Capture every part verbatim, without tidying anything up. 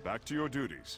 Back to your duties.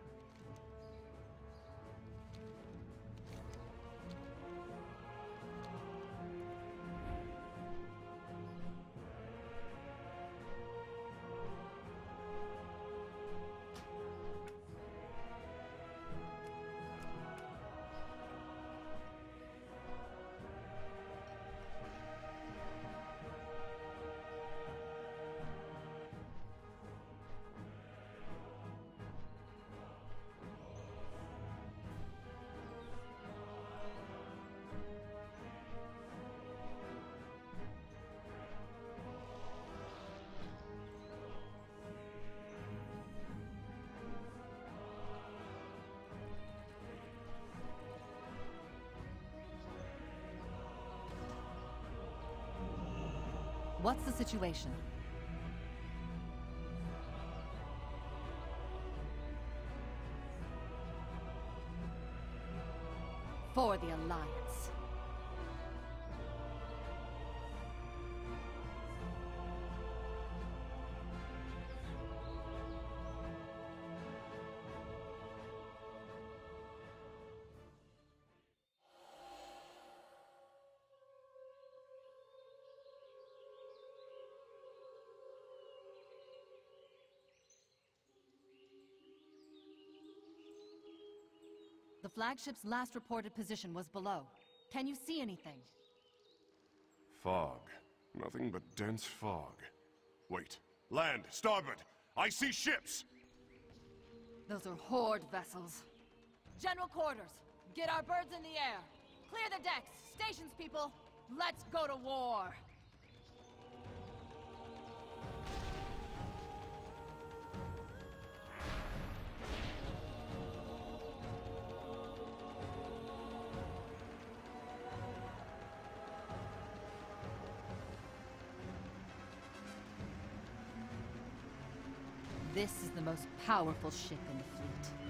What's the situation? For the Alliance. The flagship's last reported position was below. Can you see anything? Fog. Nothing but dense fog. Wait. Land! Starboard! I see ships! Those are Horde vessels. General quarters! Get our birds in the air! Clear the decks! Stations, people! Let's go to war! This is the most powerful ship in the fleet.